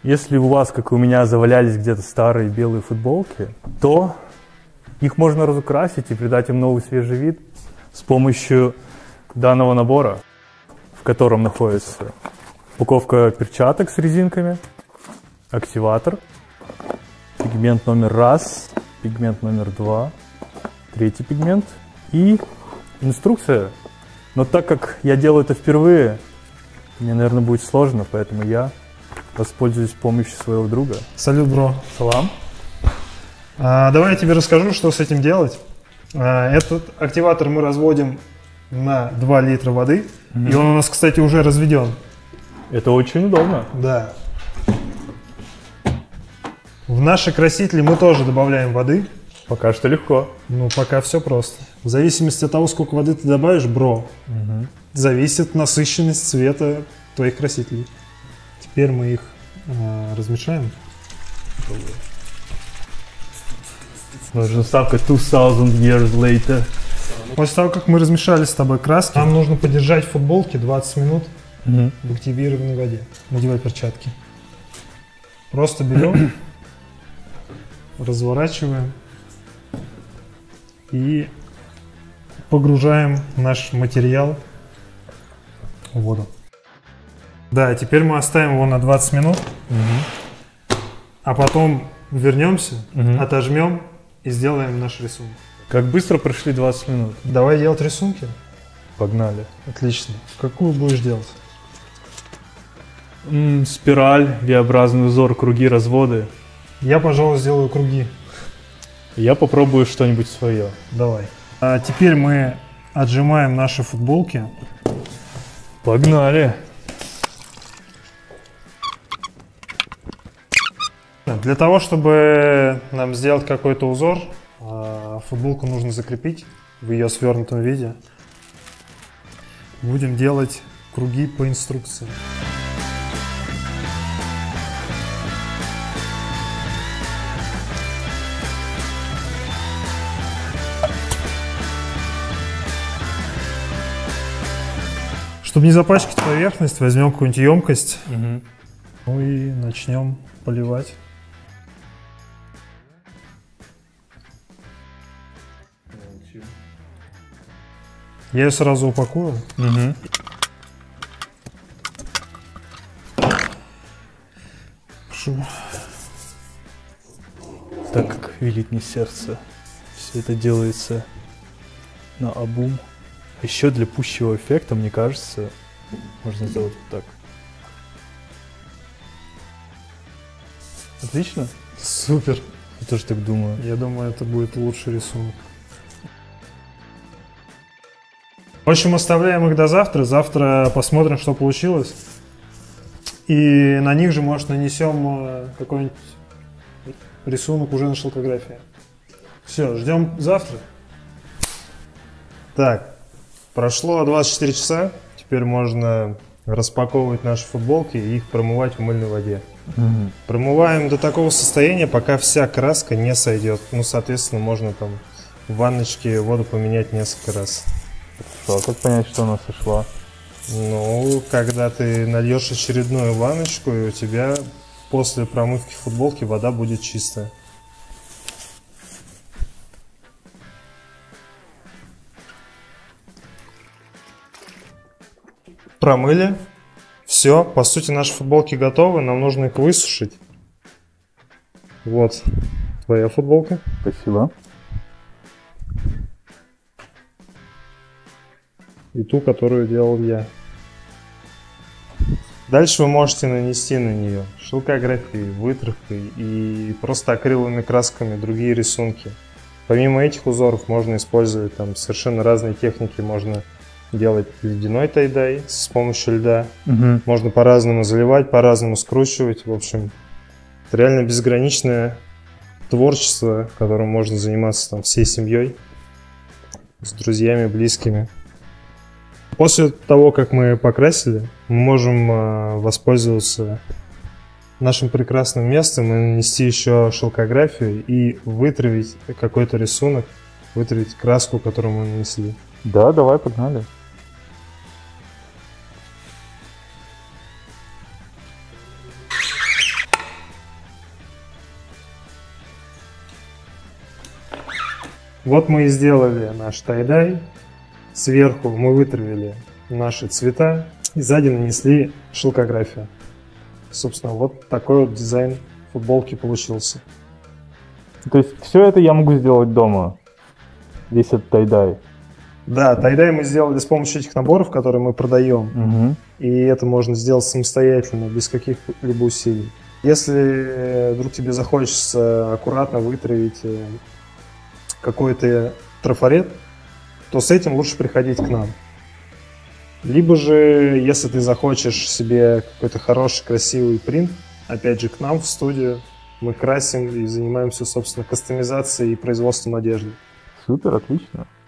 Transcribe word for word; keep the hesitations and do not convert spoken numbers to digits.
Если у вас, как и у меня, завалялись где-то старые белые футболки, то их можно разукрасить и придать им новый свежий вид с помощью данного набора, в котором находится упаковка перчаток с резинками, активатор, пигмент номер раз, пигмент номер два, третий пигмент и инструкция. Но так как я делаю это впервые, мне, наверное, будет сложно, поэтому я воспользуюсь помощью своего друга. Салют, бро. Салам. А, давай я тебе расскажу, что с этим делать. А, этот активатор мы разводим на два литра воды. Mm-hmm. И он у нас, кстати, уже разведен. Это очень удобно. Да. В наши красители мы тоже добавляем воды. Пока что легко. Ну, пока все просто. В зависимости от того, сколько воды ты добавишь, бро, mm-hmm. зависит насыщенность цвета твоих красителей. Теперь мы их э, размешаем. Нужно ставка two thousand years later. После того, как мы размешали с тобой краски, нам нужно подержать в футболке двадцать минут угу. в активированной воде. Надевай перчатки. Просто берем, разворачиваем и погружаем наш материал в воду. Да, теперь мы оставим его на двадцать минут, угу. а потом вернемся, угу. отожмем и сделаем наш рисунок. Как быстро прошли двадцать минут? Давай делать рисунки. Погнали. Отлично. Какую будешь делать? М-м, спираль, V-образный узор, круги, разводы. Я, пожалуй, сделаю круги. Я попробую что-нибудь свое. Давай. А теперь мы отжимаем наши футболки. Погнали. Для того, чтобы нам сделать какой-то узор, футболку нужно закрепить в ее свернутом виде. Будем делать круги по инструкции. Чтобы не запачкать поверхность, возьмем какую-нибудь емкость, угу. ну и начнем поливать. Я ее сразу упакую. Угу. Прошу. Так как велит мне сердце, все это делается на обум. Еще для пущего эффекта, мне кажется, можно сделать вот так. Отлично? Супер. Я тоже так думаю. Я думаю, это будет лучший рисунок. В общем, оставляем их до завтра. Завтра посмотрим, что получилось. И на них же, может, нанесем какой-нибудь рисунок уже на шелкографии. Все, ждем завтра. Так, прошло двадцать четыре часа. Теперь можно распаковывать наши футболки и их промывать в мыльной воде. Угу. Промываем до такого состояния, пока вся краска не сойдет. Ну, соответственно, можно там в ванночке воду поменять несколько раз. Что, как понять, что она сошла? Ну, когда ты нальешь очередную ванночку, и у тебя после промывки футболки вода будет чистая. Промыли. Все, по сути, наши футболки готовы, нам нужно их высушить. Вот твоя футболка. Спасибо. И ту, которую делал я. Дальше вы можете нанести на нее шелкографией, вытеркой и просто акриловыми красками другие рисунки. Помимо этих узоров можно использовать там совершенно разные техники. Можно делать ледяной тай-дай с помощью льда. Угу. Можно по-разному заливать, по-разному скручивать. В общем, это реально безграничное творчество, которым можно заниматься там всей семьей, с друзьями, близкими. После того, как мы покрасили, мы можем э, воспользоваться нашим прекрасным местом и нанести еще шелкографию и вытравить какой-то рисунок, вытравить краску, которую мы нанесли. Да, давай, погнали. Вот мы и сделали наш тай-дай. Сверху мы вытравили наши цвета и сзади нанесли шелкографию. Собственно, вот такой вот дизайн футболки получился. То есть все это я могу сделать дома? Весь этот тай-дай? Да, тай-дай мы сделали с помощью этих наборов, которые мы продаем. Угу. И это можно сделать самостоятельно, без каких-либо усилий. Если вдруг тебе захочется аккуратно вытравить какой-то трафарет, то с этим лучше приходить к нам. Либо же, если ты захочешь себе какой-то хороший, красивый принт, опять же, к нам в студию. Мы красим и занимаемся, собственно, кастомизацией и производством одежды. Супер, отлично.